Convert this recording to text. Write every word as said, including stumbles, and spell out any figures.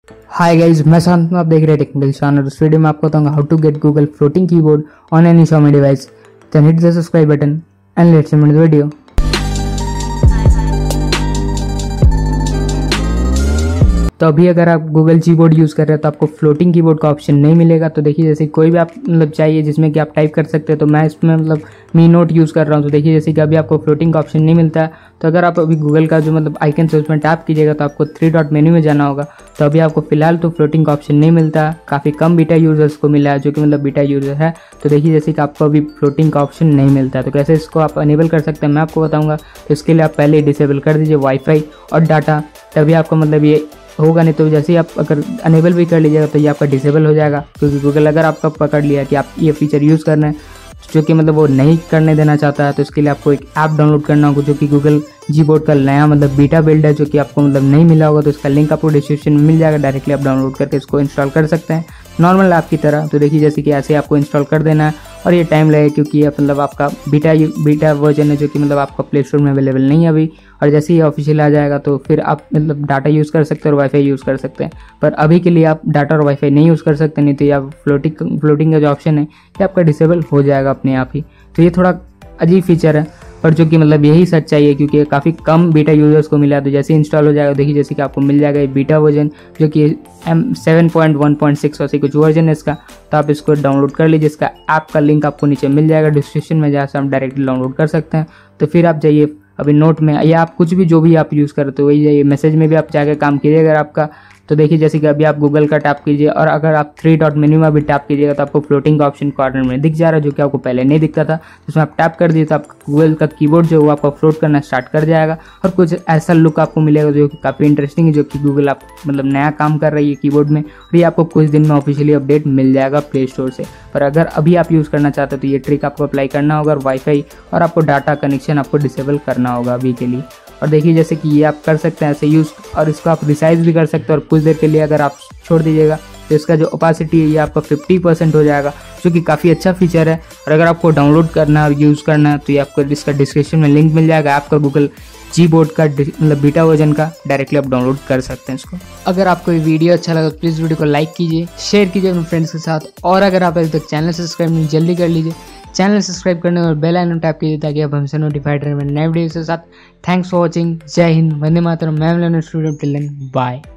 Hi guys, मैं शांत हूं, आप देख रहे हैं टेक्निकल चैनल। इस वीडियो में आपको बताऊंगा how to get Google floating keyboard on any Xiaomi device. Then hit the subscribe button and let's start the video. तो अभी अगर आप गूगल कीबोर्ड यूज़ कर रहे हो तो आपको फ्लोटिंग कीबोर्ड का ऑप्शन नहीं मिलेगा। तो देखिए, जैसे कोई भी आप मतलब चाहिए जिसमें कि आप टाइप कर सकते हो, तो मैं इसमें मतलब मी नोट यूज़ कर रहा हूँ। तो देखिए, जैसे कि अभी आपको फ्लोटिंग का ऑप्शन नहीं मिलता है, तो अगर आप अभी गूगल का जो मतलब आइकन है उसमें टैप कीजिएगा तो आपको थ्री डॉट मेन्यू में जाना होगा। तो अभी आपको फिलहाल तो फ्लोटिंग का ऑप्शन नहीं मिलता, काफ़ी कम बीटा यूजर्स को मिला है जो कि मतलब बीटा यूजर है। तो देखिए, जैसे कि आपको अभी फ्लोटिंग का ऑप्शन नहीं मिलता है, तो कैसे इसको आप अनेबल कर सकते हैं मैं आपको बताऊँगा। तो इसके लिए आप पहले डिसेबल कर दीजिए वाईफाई और डाटा, तभी आपको मतलब ये होगा। नहीं तो जैसे ही आप अगर अनेबल भी कर लीजिएगा तो ये आपका डिसेबल हो जाएगा, क्योंकि गूगल अगर आपका पकड़ लिया कि आप ये फीचर यूज़ करना है जो कि मतलब वो नहीं करने देना चाहता है, तो इसके लिए आपको एक ऐप डाउनलोड करना होगा जो कि गूगल कीबोर्ड का नया मतलब बीटा बिल्ड है, जो कि आपको मतलब नहीं मिला होगा। तो इसका लिंक आपको डिस्क्रिप्शन में मिल जाएगा, डायरेक्टली आप डाउनलोड करके इसको इंस्टॉल कर सकते हैं नॉर्मल ऐप की तरह। तो देखिए, जैसे कि ऐसे आपको इंस्टॉल कर देना है और ये टाइम लगेगा, क्योंकि ये मतलब आपका बीटा बीटा वर्जन है जो कि मतलब आपका प्ले स्टोर में अवेलेबल नहीं है अभी। और जैसे ही ऑफिशियल आ जाएगा तो फिर आप मतलब डाटा यूज़ कर सकते हैं और वाईफाई यूज़ कर सकते हैं। पर अभी के लिए आप डाटा और वाईफाई नहीं यूज़ कर सकते, नहीं तो ये आप फ्लोटिंग फ्लोटिंग का जो ऑप्शन है ये आपका डिसेबल हो जाएगा अपने आप ही। तो ये थोड़ा अजीब फीचर है, पर जो कि मतलब यही सच्चाई है, क्योंकि काफ़ी कम बीटा यूजर्स को मिला। तो जैसे इंस्टॉल हो जाएगा, देखिए जैसे कि आपको मिल जाएगा ये बीटा वर्जन जो कि M seven point one point six ऐसे कुछ वर्जन है इसका। तो आप इसको डाउनलोड कर लीजिए, इसका ऐप का लिंक आपको नीचे मिल जाएगा डिस्क्रिप्शन में, जहाँ से आप डायरेक्टली डाउनलोड कर सकते हैं। तो फिर आप जाइए अभी नोट में, या आप कुछ भी जो भी आप यूज़ करते हो वही जाइए, मैसेज में भी आप जाकर काम कीजिए अगर आपका। तो देखिए, जैसे कि अभी आप गूगल का टैप कीजिए और अगर आप थ्री डॉट मेन्यू में भी टैप कीजिएगा तो आपको फ्लोटिंग का ऑप्शन कॉर्नर में दिख जा रहा है, जो कि आपको पहले नहीं दिखता था। उसमें आप टैप कर दिए तो आपका गूगल का कीबोर्ड जो है वो आपका फ्लोट करना स्टार्ट कर जाएगा और कुछ ऐसा लुक आपको मिलेगा जो कि काफ़ी इंटरेस्टिंग है, जो कि गूगल आप मतलब नया काम कर रही है कीबोर्ड में। और ये आपको कुछ दिन में ऑफिशियली अपडेट मिल जाएगा प्ले स्टोर से। पर अगर अभी आप यूज़ करना चाहते हो तो ये ट्रिक आपको अप्लाई करना होगा, और वाईफाई और आपको डाटा कनेक्शन आपको डिसेबल करना होगा अभी के लिए। और देखिए, जैसे कि ये आप कर सकते हैं ऐसे यूज़, और इसको आप रिसाइज भी कर सकते हैं। और कुछ देर के लिए अगर आप छोड़ दीजिएगा तो इसका जो ओपेसिटी है ये आपका फिफ्टी परसेंट हो जाएगा, जो कि काफ़ी अच्छा फीचर है। और अगर आपको डाउनलोड करना है यूज़ करना है तो ये आपको इसका डिस्क्रिप्शन में लिंक मिल जाएगा आपका गूगल कीबोर्ड का मतलब बीटा वर्जन का, डायरेक्टली आप डाउनलोड कर सकते हैं इसको। अगर आपको ये वीडियो अच्छा लगा तो प्लीज़ वीडियो को लाइक कीजिए, शेयर कीजिए अपने फ्रेंड्स के साथ, और अगर आप अभी तक चैनल सब्सक्राइब नहीं जल्दी कर लीजिए। चैनल सब्सक्राइब करने और बेल आइकन टैप कीजिए ताकि आप हमसे नोटिफाइड रहें नए वीडियो के साथ। Thanks for watching. जय हिंद, वंदे मातरम। मैं स्टूडेंट टिल देन बाय।